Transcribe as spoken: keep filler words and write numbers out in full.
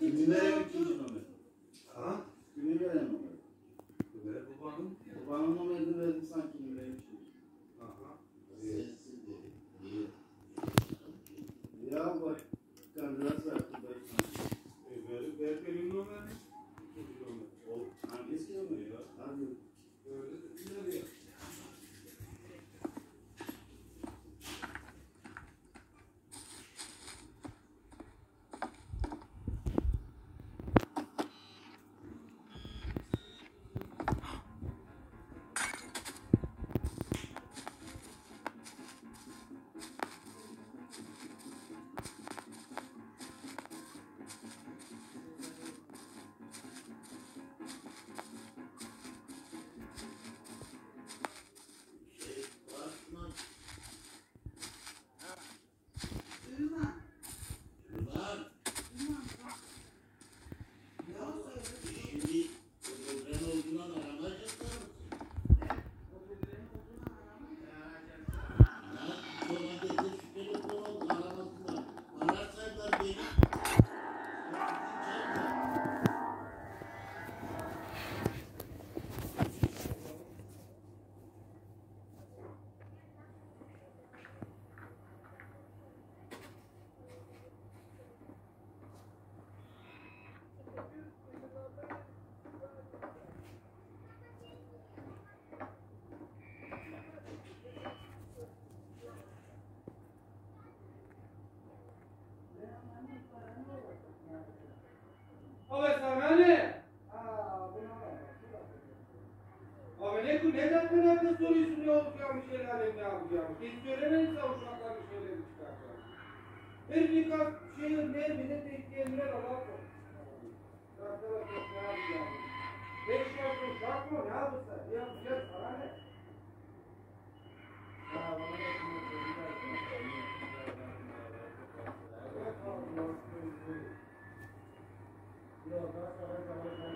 Günlere ikinci Mehmet. Ha? Günlere Mehmet. Günlere babanın. Babanın Mehmet'i verdik sanki günlere ikinci. Aha. Sessiz dedi. Niye? Ya bak. Kandıras verdik. E verip verip elin Mehmet. İkinci Mehmet. O hangisi ki Mehmet ya? Hadi. Öyle de ileri. Şey var mı? Duyma. Var. Duyma. Ne oldu? Şimdi öbürden olduğundan aramayacaklar mısın? O böbreğin olduğunu aramayın. Ya sonra dedi şüpheli konu aramasınlar. Ararsaydılar beni. Abi sen hani? Abi ne bu ne dakika dakika soruyorsun ne olacağım bir şeyler ne yapacağım? Hiç söylemediyse uşaklar bir şeyleri çıkartacağım. Bir birkaç şehir ne bir de tekniğine de bak. Arkadaş yok ne yapacağım? Beş yaş uşak mı ne yapacağız? Ne yapacağız sana ne? Ya bana da şimdi söylersin. Evet abi. Yok daha sonra sana